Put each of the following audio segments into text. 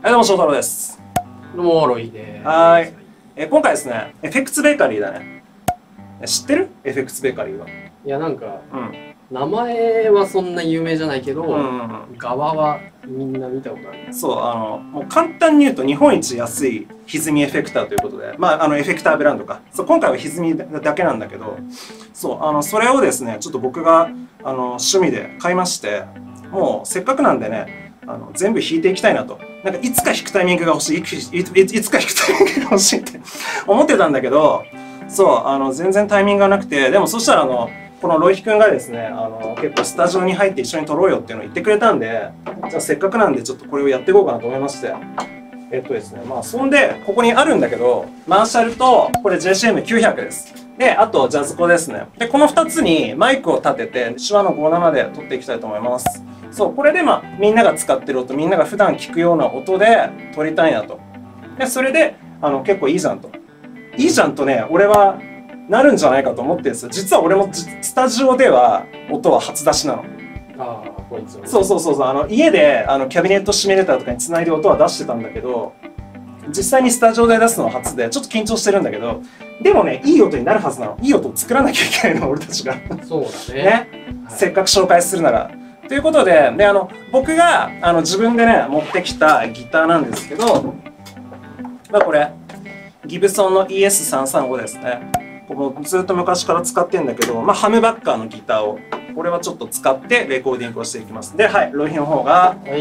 どうも翔太郎です。 どうもロイです。 はーい。今回ですね、エフェクツベーカリーだね。知ってる？エフェクツベーカリーは。 いやなんか、 うん。 名前はそんな有名じゃないけど、 うん。 側はみんな見たことある。 そう、もう簡単に言うと日本一安い歪みエフェクターということで、まあ、エフェクターブランドか。そう、今回は歪みだけなんだけど、そう、それをですね、ちょっと僕が、趣味で買いまして、もうせっかくなんでね、全部弾いていきたいなと。なんかいつか弾くタイミングが欲しい、いつか弾くタイミングが欲しいって思ってたんだけど、そう、全然タイミングがなくて、でもそしたらこのロイヒ君がですね、結構スタジオに入って一緒に撮ろうよっていうのを言ってくれたんで、じゃあせっかくなんでちょっとこれをやっていこうかなと思いまして。ですね、まあそんで、ここにあるんだけど、マーシャルと、これ JCM900 です。で、あとジャズコですね。で、この2つにマイクを立てて、手話の57で撮っていきたいと思います。そう、これでまあみんなが使ってる音、みんなが普段聞くような音で撮りたいなと。で、それで、結構いいじゃんと。いいじゃんとね、俺はなるんじゃないかと思ってるんですよ。実は俺もスタジオでは音は初出しなの。 ああ、こいつ、ね。 そう、家でキャビネットシミュレーターとかにつないで音は出してたんだけど、実際にスタジオで出すのは初で、ちょっと緊張してるんだけど、でもね、いい音になるはずなの。いい音を作らなきゃいけないの、俺たちが。 そうだね。 ね、はい、せっかく紹介するなら。ということで、僕が自分でね、持ってきたギターなんですけど、まあこれ、ギブソンの ES335 ですね。もうずっと昔から使ってるんだけど、まあ、ハムバッカーのギターを、これはちょっと使ってレコーディングをしていきます。で、はい、ロイヒの方が、 はい、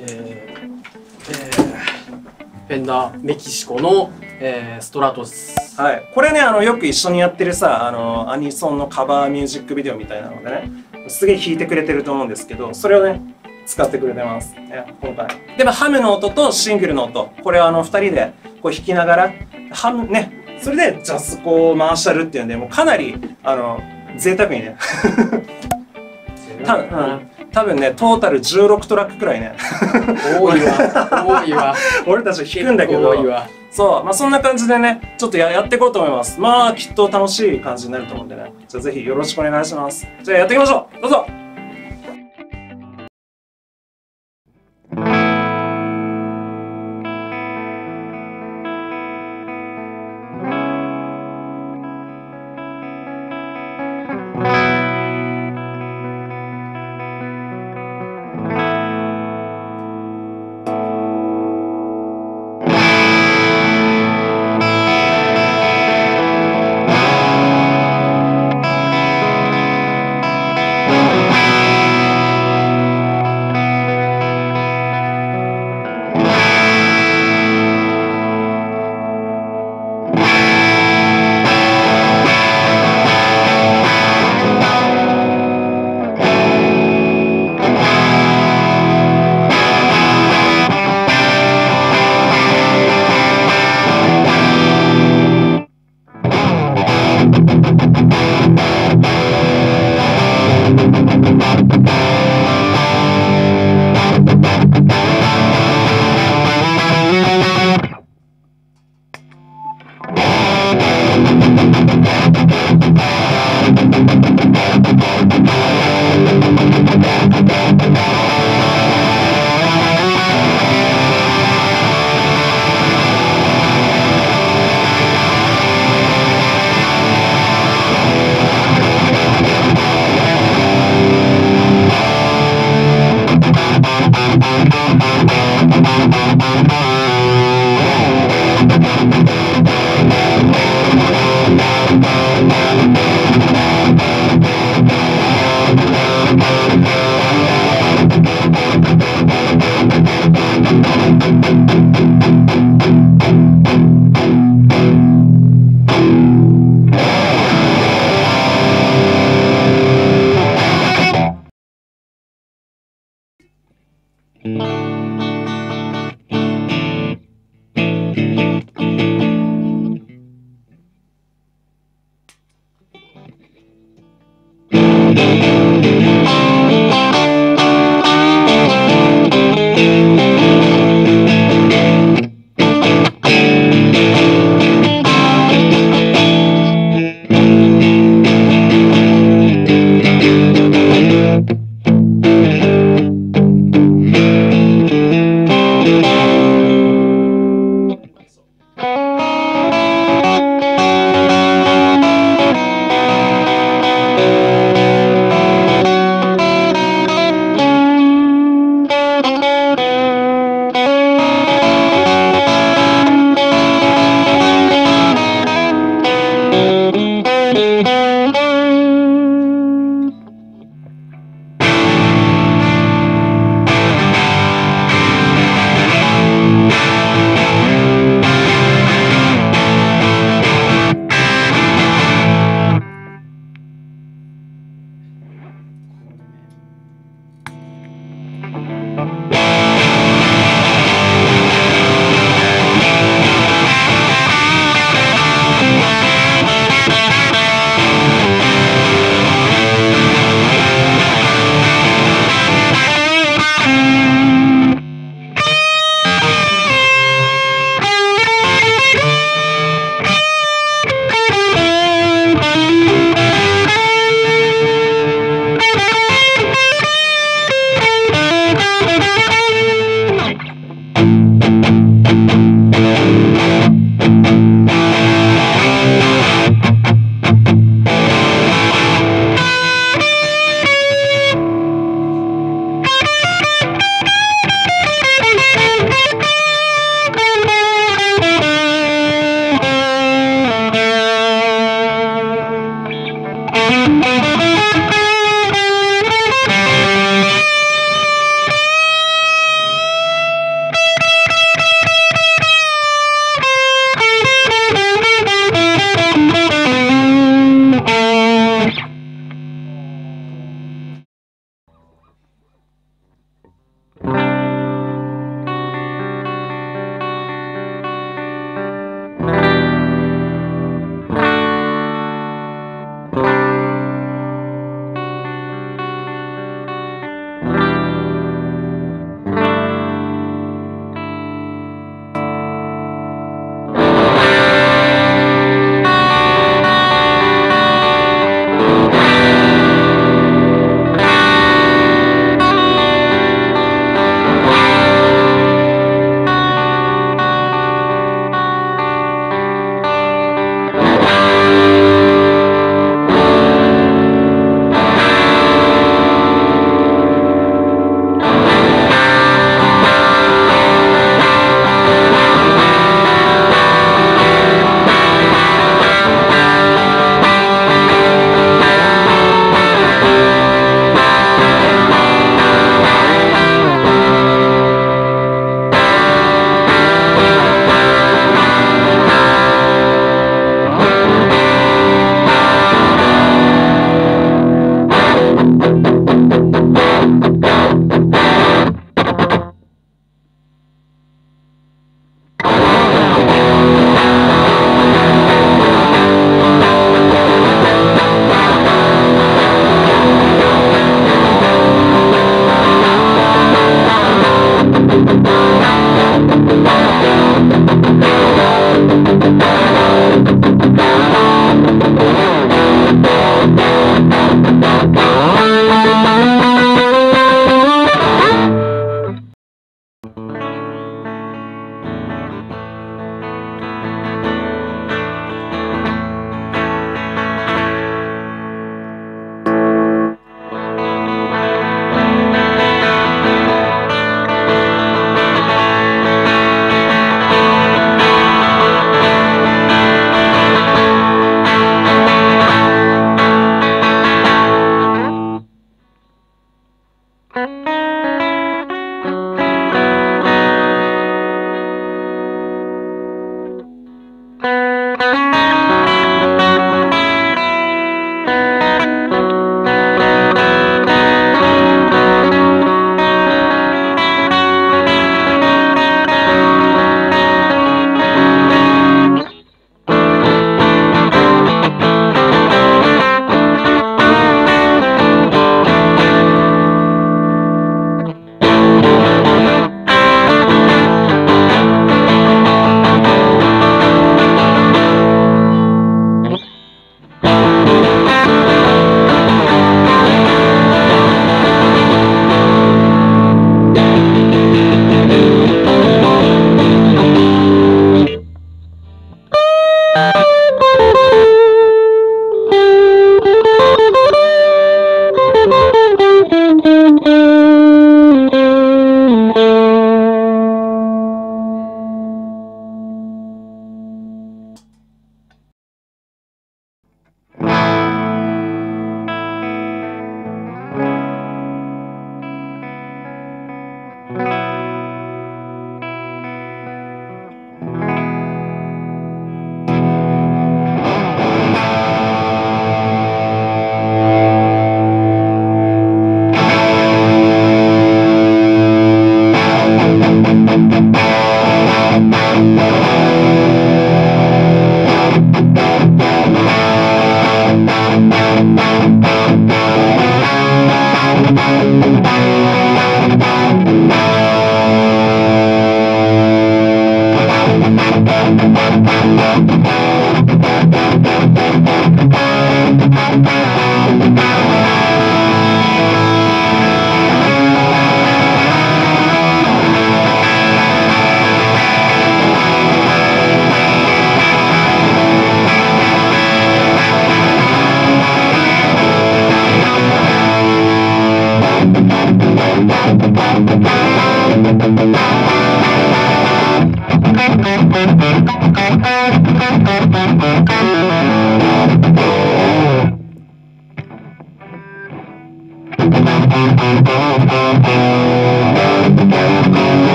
フェンダーメキシコの、ストラトス。 はい、これね、よく一緒にやってるさ、アニソンのカバーミュージックビデオみたいなのでね、すげえ弾いてくれてると思うんですけど、それをね、使ってくれてます、ね、今回。で、まあ、ハムの音とシングルの音、これを2人でこう弾きながら、ハムね、それでジャズコマーシャルっていうんで、もうかなり贅沢にね多分ね、トータル16トラックくらいね多いわ、多いわ俺たち弾くんだけど、そう、まあそんな感じでね、ちょっとやっていこうと思います。まあきっと楽しい感じになると思うんでね、じゃあぜひよろしくお願いします。じゃあやっていきましょう。どうぞ。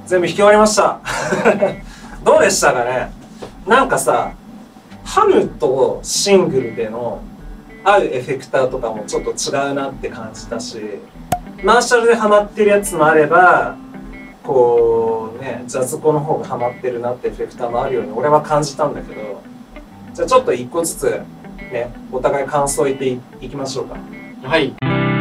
全部弾き終わりました。どうでしたかね。なんかさ、ハムとシングルでの合うエフェクターとかもちょっと違うなって感じたし、マーシャルでハマってるやつもあれば、こうね、ジャズコの方がハマってるなってエフェクターもあるように俺は感じたんだけど、じゃあちょっと一個ずつね、お互い感想言っていきましょうか。 はい。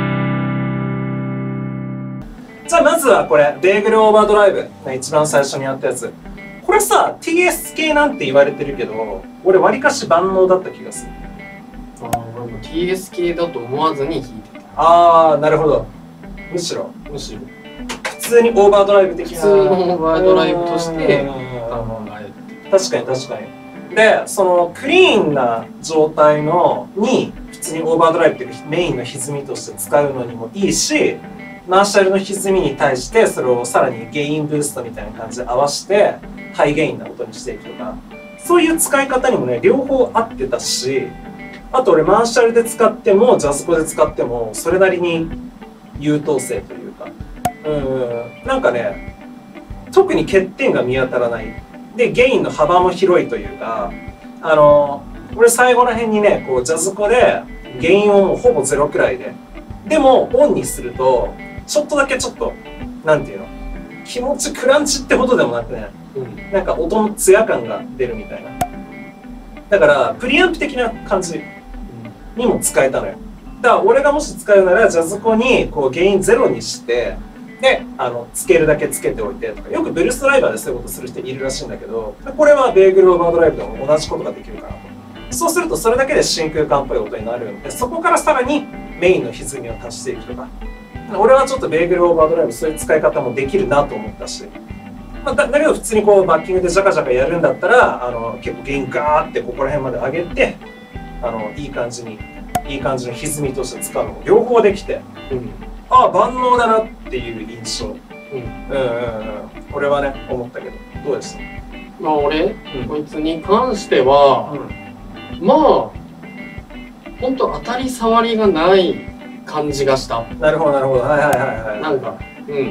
じゃあまずはこれ、ベーグルオーバードライブ、一番最初にやったやつ。これさ、TS 系なんて言われてるけど、俺わりかし万能だった気がする。 俺も TS 系だと思わずに弾いてた。 あー、なるほど。むしろむしろ普通にオーバードライブ的な。 普通のオーバードライブとして考えて。 確かに確かに。で、そのクリーンな状態のに普通にオーバードライブっていうメインの歪みとして使うのにもいいし、マーシャルの歪みに対してそれをさらにゲインブーストみたいな感じで合わせてハイゲインな音にしていくとか、そういう使い方にもね両方合ってたし、あと俺マーシャルで使ってもジャズコで使ってもそれなりに優等生というか、なんかね特に欠点が見当たらないで、ゲインの幅も広いというか、俺最後ら辺にねこうジャズコでゲインをもうほぼゼロくらいでもオンにするとちょっとだけちょっとなんていうの、気持ちクランチってほどでもなくね、なんか音の艶感が出るみたいな。だからプリアンプ的な感じにも使えたのよ。だから俺がもし使うならジャズコにこうゲインゼロにしてでつけるだけつけておいてとか、よくブルースドライバーでそういうことする人いるらしいんだけど、これはベーグルオーバードライブでも同じことができるかなと。そうするとそれだけで真空管っぽい音になるんで、そこからさらにメインの歪みを足していくとか、俺はちょっとベーグルオーバードライブそういう使い方もできるなと思ったし、だけど普通にこうバッキングでジャカジャカやるんだったら結構ゲインガーってここら辺まで上げていい感じの歪みとして使うのも両方できて、ああ万能だなっていう印象、俺はね思ったけど、どうでした？ まあ俺、こいつに関しては、まあほんと当たり障りがない感じがした。 なるほどなるほど、はいはいはいはい。 なんか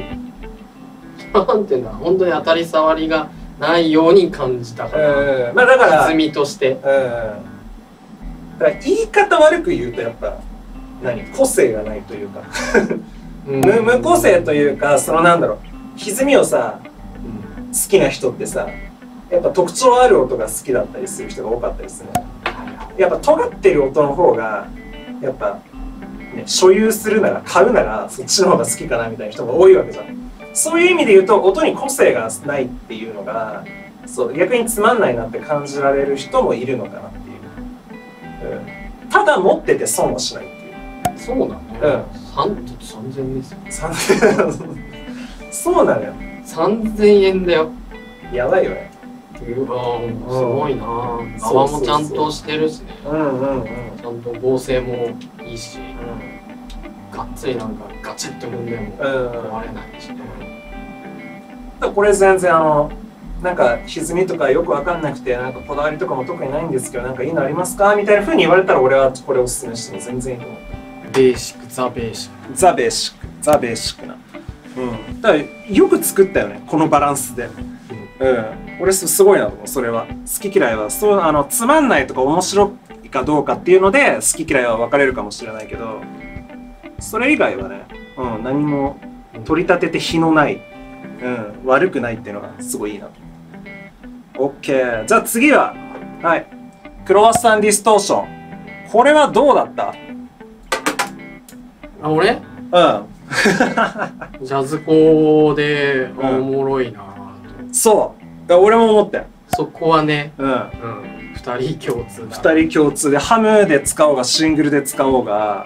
なんていうんだ、本当に当たり障りがないように感じたから、 まあだから歪みとして。 だから言い方悪く言うとやっぱ個性がないというか無個性というか、そのなんだろう、歪みをさ、好きな人ってさやっぱ特徴ある音が好きだったりする人が多かったりするね。やっぱ尖ってる音の方がやっぱ、ね、所有するなら買うならそっちの方が好きかなみたいな人が多いわけじゃん。そういう意味で言うと音に個性がないっていうのがそう逆につまんないなって感じられる人もいるのかなっていう、ただ持ってて損はしないっていう。 そうなのね。3000円ですよ。 そうなのよ。 3000円だよ。 やばいよね。 すごいな。泡もちゃんとしてるしね。ちゃんと合成もいいし、がっつりなんかガチッと踏んでも壊れないしね。 これ全然なんか歪みとかよくわかんなくて、なんかこだわりとかも特にないんですけど、なんかいいのありますかみたいな風に言われたら俺はこれおすすめしても全然いいと思う。 ベーシック、ザ・ベーシック。 ザ・ベーシック、ザ・ベーシックな。だからよく作ったよね、このバランスで。俺すごいなと思う、それは。好き嫌いは、そうつまんないとか面白いかどうかっていうので、好き嫌いは分かれるかもしれないけど、それ以外はね、何も取り立てて非のない、悪くないっていうのがすごいいいなと。OK。じゃあ次は、はい。クロワッサンディストーション。これはどうだった？ 俺？ジャズコでおもろいなぁと。 そう。俺も思ったよ。 そこはね、2人共通だ。 2人共通で、ハムで使おうが、シングルで使おうが、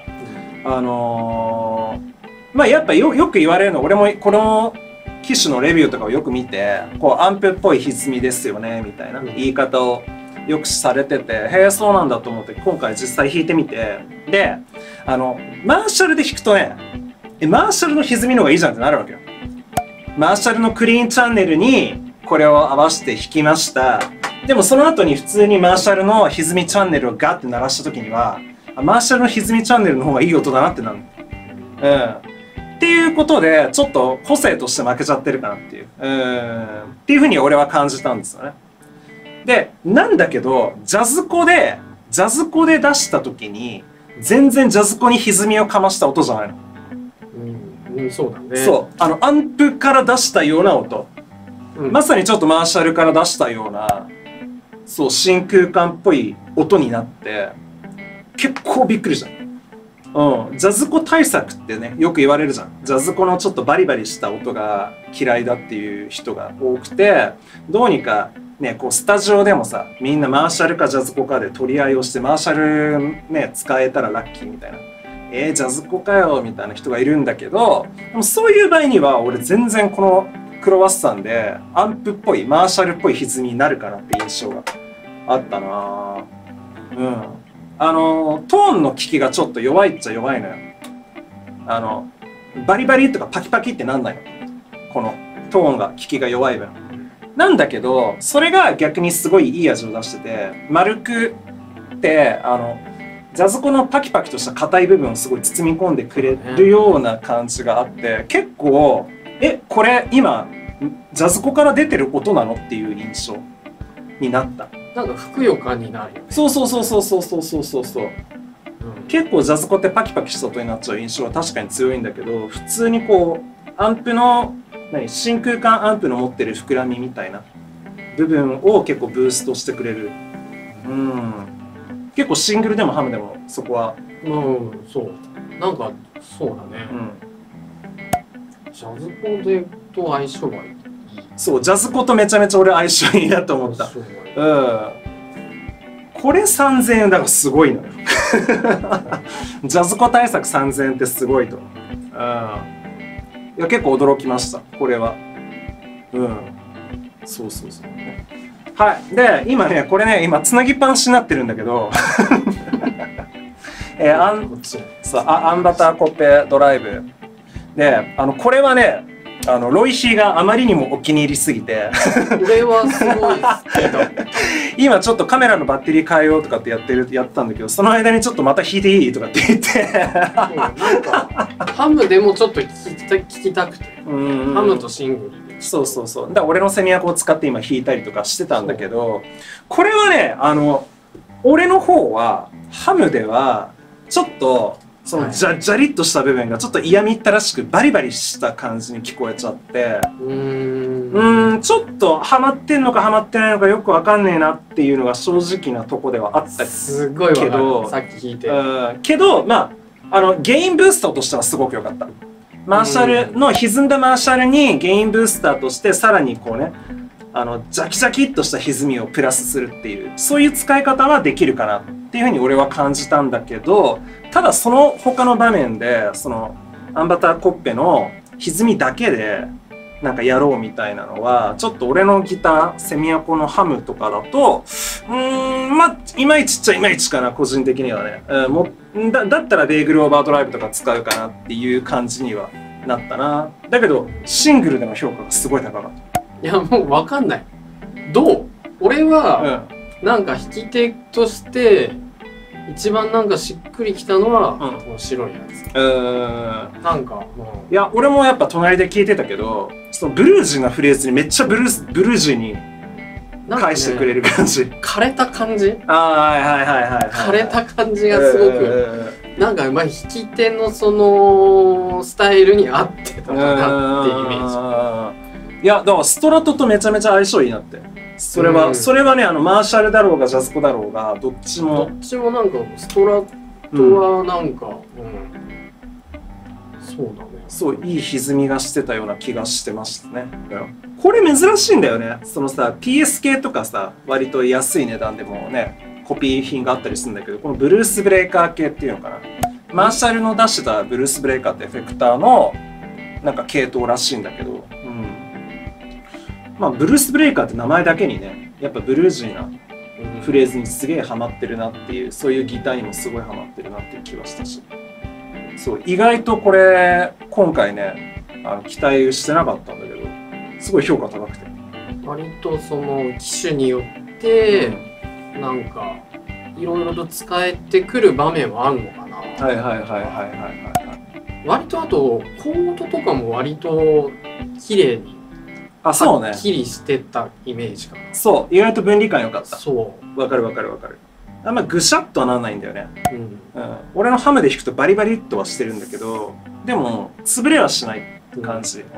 まあやっぱよく言われるの、俺もこの機種のレビューとかをよく見て、こうアンプっぽい歪みですよねみたいな言い方をよくされてて、へえそうなんだと思って今回実際弾いてみて、でマーシャルで弾くとね、マーシャルの歪みの方がいいじゃんってなるわけよ。マーシャルのクリーンチャンネルにこれを合わせて弾きました。でもその後に普通にマーシャルの歪みチャンネルをガッて鳴らした時には、マーシャルの歪みチャンネルの方がいい音だなってなるの。 っていうことでちょっと個性として負けちゃってるかなっていう、っていうふうに俺は感じたんですよね。でなんだけどジャズコで出した時に全然ジャズコに歪みをかました音じゃないの。 そうだね。 そうアンプから出したような音、まさにちょっとマーシャルから出したようなそう真空管っぽい音になって結構びっくりした。ジャズコ対策ってねよく言われるじゃん。ジャズコのちょっとバリバリした音が嫌いだっていう人が多くて、どうにかねこうスタジオでもさみんなマーシャルかジャズコかで取り合いをして、マーシャルね使えたらラッキーみたいな、ジャズコかよみたいな人がいるんだけど、でもそういう場合には俺全然このクロワッサンでアンプっぽいマーシャルっぽい歪みになるかなって印象があったな。トーンの効きがちょっと弱いっちゃ弱いのよ。バリバリとかパキパキってなんないの、このトーンが効きが弱い分。なんだけどそれが逆にすごいいい味を出してて、丸くってジャズコのパキパキとした硬い部分をすごい包み込んでくれるような感じがあって、結構これ今ジャズコから出てる音なのっていう印象になった。 なんかふくよかになるよね。 そう、結構ジャズコってパキパキした音になっちゃう印象は確かに強いんだけど、普通にこうアンプの真空管アンプの持ってる膨らみみたいな部分を結構ブーストしてくれる。結構シングルでもハムでもそこはそうなんかそうだね。ジャズコでと相性がいい。 そうジャズコとめちゃめちゃ俺相性いいなと思った。これ3000円だからすごいのよ。ジャズコ対策3000円ってすごいと思う。いや結構驚きましたこれは。そうはい。で今ねこれね今つなぎっぱなしになってるんだけどアンバターコッペドライブでこれはねロイヒーがあまりにもお気に入りすぎてこれはすごい好きだ。 今ちょっとカメラのバッテリー変えようとかってやったんだけど、その間にちょっとまた弾いていいとかって言ってなんかハムでもちょっと聞きたくて、ハムとシングルでそうだから俺のセミアコを使って今弾いたりとかしてたんだけど、これはね俺の方はハムではちょっとそのジャリッとした部分がちょっと嫌みったらしくバリバリした感じに聞こえちゃって、ちょっとハマってんのかハマってないのかよくわかんねえなっていうのが正直なとこではあったけど、 さっき弾いてけどゲインブースターとしてはすごく良かった。マーシャルの歪んだマーシャルにゲインブースターとしてさらにこうねジャキジャキっとした歪みをプラスするっていう、そういう使い方はできるかなっていうふうに俺は感じたんだけど、ただその他の場面でそのアンバターコッペの歪みだけでなんかやろうみたいなのはちょっと俺のギターセミアコのハムとかだといまいちっちゃいまいちかな個人的にはね。だったらベーグルオーバードライブとか使うかなっていう感じにはなったな。だけどシングルでの評価がすごい高かった。 いやもう分かんない。どう？俺は、なんか弾き手として一番なんかしっくりきたのは、この白いやつ。なんかいや俺もやっぱ隣で聞いてたけど、そのブルージーなフレーズにめっちゃブルージーに返してくれる感じ。 枯れた感じ？ はい。 枯れた感じがすごく、なんか弾き手のそのスタイルに合ってたかなっていうイメージ。 いやだからストラトとめちゃめちゃ相性いいなって。それはねマーシャルだろうがジャズコだろうがどっちもなんかストラトはなんか、そうだね。 そういい歪みがしてたような気がしてましたね。これ珍しいんだよね。そのさ PS 系とかさ割と安い値段でもねコピー品があったりするんだけど、このブルースブレーカー系っていうのかな、マーシャルの出してたブルースブレーカーってエフェクターのなんか系統らしいんだけど、ブルースブレーカーって名前だけにねやっぱブルージーなフレーズにすげえハマってるなっていう、そういうギターにもすごいハマってるなっていう気はしたし、そう意外とこれ今回ね期待してなかったんだけどすごい評価高くて、 割とその機種によって、なんかいろいろと使えてくる場面はあるのかな。 割とあとコードとかも割と綺麗にそうね。 はっきりしてたイメージかな。 そう、意外と分離感良かった。 そわかるわかるわかる。あんまぐしゃっとはならないんだよね。 う。うん。 俺のハムで弾くとバリバリっとはしてるんだけど、でも潰れはしない感じ。い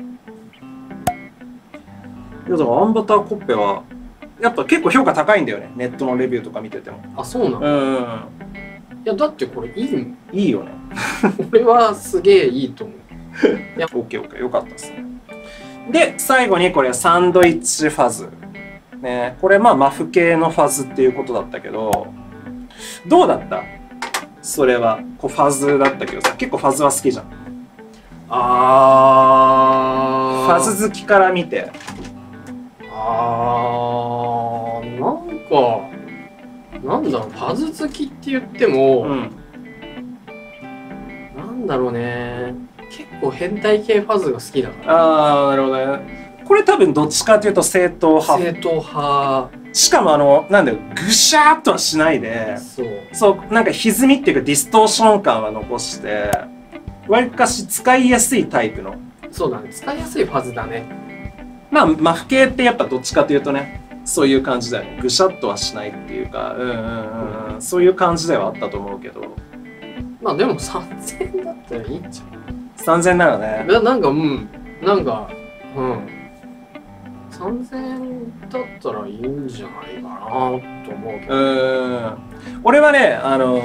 や、だからアンバターコッペはやっぱ結構評価高いんだよね。ネットのレビューとか見てても。 あ、そうなの？いや、だってこれいいもん。 いいよね。 これはすげえいいと思う。 オッケーオッケー、よかったですね。で、最後にこれサンドイッチファズ。ね、これまあマフ系のファズっていうことだったけど、どうだった？それはこうファズだったけどさ、結構ファズは好きじゃん。ファズ好きから見て。 なんだろう、ファズ好きって言っても、なんだろうね、結構変態系ファズが好きだから。 なるほどね。これ多分どっちかというと正統派。 正統派。 しかもなんだよ、ぐしゃーっとはしないで、そう、なんか歪みっていうかディストーション感は残して、わりかし使いやすいタイプの。 そうだね、使いやすいファズだね。 まあ、マフ系ってやっぱどっちかというとね、そういう感じだよね。ぐしゃっとはしないっていうか、そういう感じではあったと思うけど。 まあでも3000円だったらいいんじゃん。 3000円ならね。 なんか、3000円だったらいいんじゃないかなと思うけど。 俺はね、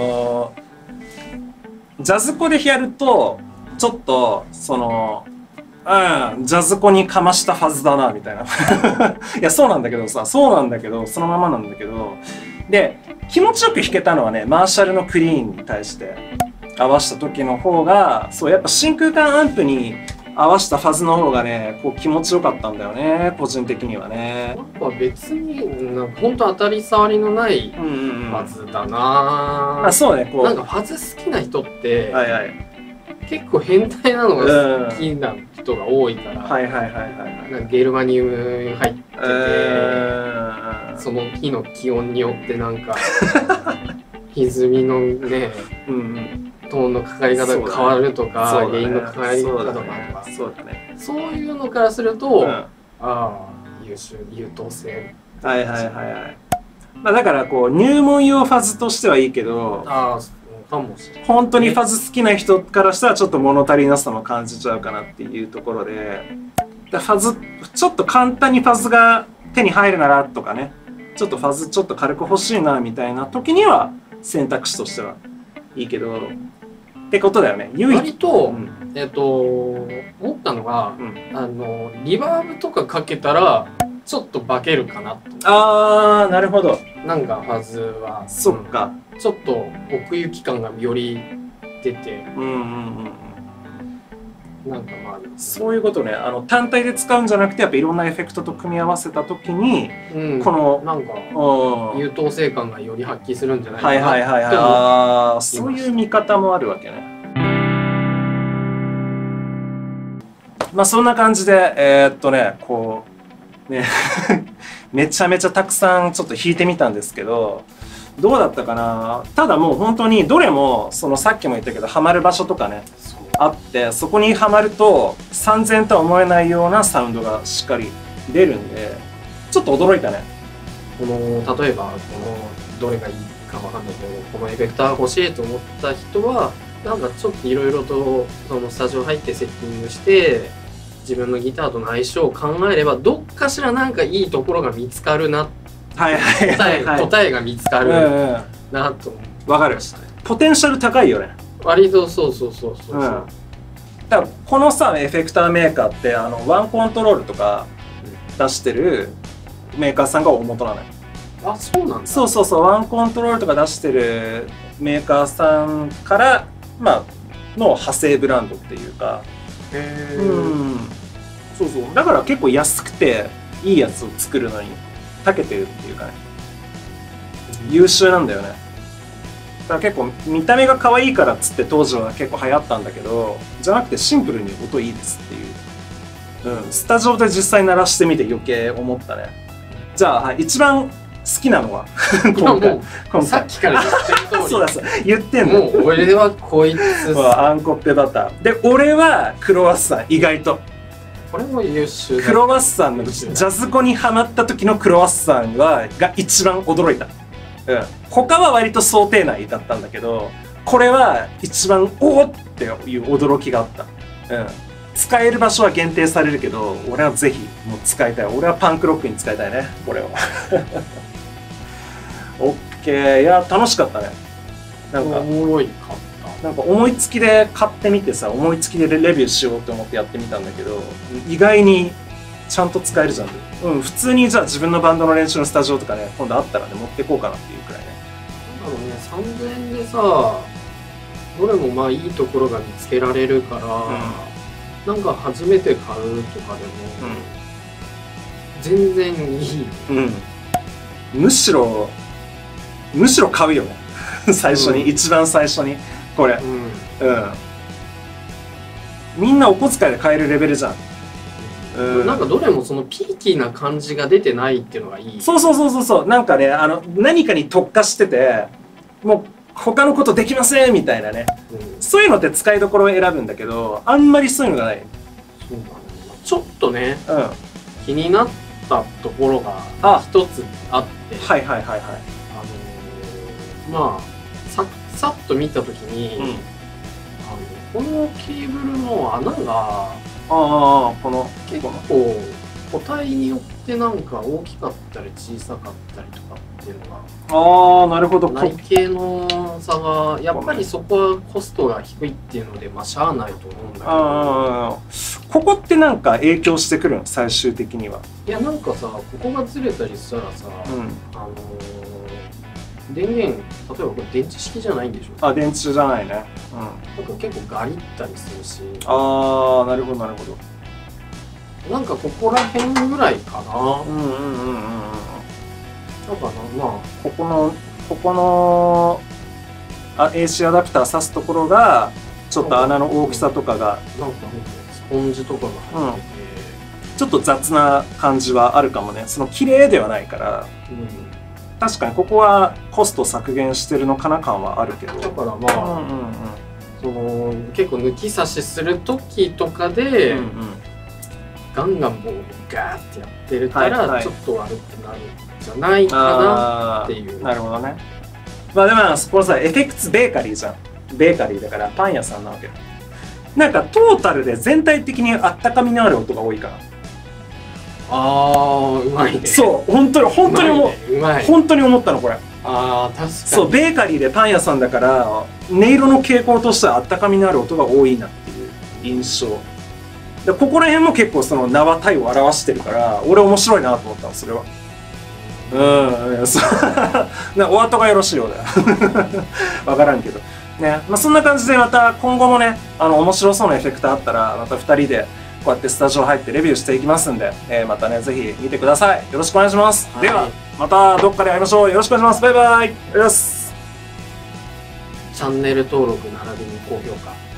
ジャズコでやると、ちょっと、ジャズコにかましたファズだな、みたいな。いや、そうなんだけどさ、そのままなんだけど、で、気持ちよく弾けたのはね、マーシャルのクリーンに対して合わせた時の方が、そう、やっぱ真空管アンプに合わせたファズの方がね、こう気持ちよかったんだよね、個人的にはね。 なんか別に、ほんと当たり障りのないファズだなぁ。 そうね、こう。 なんかファズ好きな人って、結構変態なのが好きな人が多いから、ゲルマニウム入ってて、その日の気温によってなんか歪みのね、トーンのかかり方が変わるとか、原因のかかり方とか、そういうのからすると、優等生。 まあだからこう入門用ファズとしてはいいけど、本当にファズ好きな人からしたらちょっと物足りなさも感じちゃうかなっていうところで、ファズちょっと簡単にファズが手に入るならとかね、ちょっとファズちょっと軽く欲しいなみたいな時には選択肢としてはいいけどってことだよね。 割と、思ったのが、リバーブとかかけたらちょっと化けるかなと。 なるほど。 なんかファズはそっか、 ちょっと奥行き感がより出て、なんかまあそういうことね。単体で使うんじゃなくてやっぱいろんなエフェクトと組み合わせた時に、このなんか優等生感がより発揮するんじゃないかなってそういう見方もあるわけね。まあそんな感じでこうねめちゃめちゃたくさんちょっと弾いてみたんですけど、どうだったかな。ただもう本当にどれもさっきも言ったけどハマる場所とかねあって、そこにはまると3000とは思えないようなサウンドがしっかり出るんで、ちょっと驚いたね。 例えばどれがいいかわかんないけど、このエフェクター欲しいと思った人はなんかちょっといろいろとスタジオ入ってセッティングして自分のギターとの相性を考えればどっかしらなんかいいところが見つかるな、答えが見つかるなと思いましたね。 ポテンシャル高いよね。 割とそう。 だからこのさエフェクターメーカーってワンコントロールとか出してるメーカーさんが大元なのよ。 あ、そうなんだ。 そうワンコントロールとか出してるメーカーさんからの派生ブランドっていうか、だから結構安くていいやつを作るのに長けてるっていうかね、優秀なんだよね。だから結構見た目が可愛いからっつって当時は結構流行ったんだけど、じゃなくてシンプルに音いいですっていう、スタジオで実際鳴らしてみて余計思ったね。じゃあ、一番好きなのは今もう今回さっきから言ってる通りそうだそう言ってんの。 もう俺はこいつあんこっぺバターで、俺はクロワッサン。意外とこれも優秀だ。 クロワッサンのジャズコにハマった時のクロワッサンが一番驚いた。他は割と想定内だったんだけど、これは一番おおっていう驚きがあった。使える場所は限定されるけど、俺はぜひもう使いたい。俺はパンクロックに使いたいね、これを。オッケー。いや楽しかったね。なんかおもろいかった。 なんか思いつきで買ってみてさ、思いつきでレビューしようと思ってやってみたんだけど、意外にちゃんと使えるじゃん。普通にじゃあ自分のバンドの練習のスタジオとかね、今度あったらね持ってこうかなっていうくらいね。 なんだろうね、3000円でさ、どれもまあいいところが見つけられるから、なんか初めて買うとかでも、全然いい。 むしろ買うよね。最初に、一番最初にこれ。みんなお小遣いで買えるレベルじゃん。 なんかどれもそのピーキーな感じが出てないっていうのがいい。 そうなんかね、何かに特化してて、もう他のことできませんみたいなね、そういうのって使いどころを選ぶんだけど、あんまりそういうのがない。 そうだね。ちょっとね、気になったところが一つあって、まあさっと見たときに、このケーブルの穴がこの結構個体によってなんか大きかったり小さかったりとかっていうのが、 なるほど。 内径の差がやっぱりそこはコストが低いっていうのでまあしゃあないと思うんだけど、 ここってなんか影響してくるの最終的には。 いやなんかさ、ここがずれたりしたらさ、電源、例えばこれ電池式じゃないんでしょ。 電池じゃないね。 なんか結構ガリったりするし。 なるほどなるほど。 なんかここら辺ぐらいかな。だからまあここのAC アダプター挿すところがちょっと穴の大きさとかがなんかスポンジとかが入ってて、 ちょっと雑な感じはあるかもね。その綺麗ではないから。確かにここはコスト削減してるのかな感はあるけど、 だからまあその結構抜き差しする時とかでガンガンもうガーってやってるからちょっと悪くなるんじゃないかなっていう。 なるほどね。まあでもこのさエフェクツベーカリーじゃん。ベーカリーだからパン屋さんなわけよ。なんかトータルで全体的にあったかみのある音が多いから。 うまいね。 そう本当に本当に思ったのこれ。 確かに。 そうベーカリーでパン屋さんだから音色の傾向としてはあったかみのある音が多いなっていう印象で、ここら辺も結構その名は体を表してるから俺面白いなと思ったのそれは。お後がよろしいようだよ。分からんけどね。そんな感じでまた今後もね面白そうなエフェクターあったらまた2人でこうやってスタジオ入ってレビューしていきますんで、またねぜひ見てください。よろしくお願いします。ではまたどっかで会いましょう。よろしくお願いします。バイバイ。 チャンネル登録並びに高評価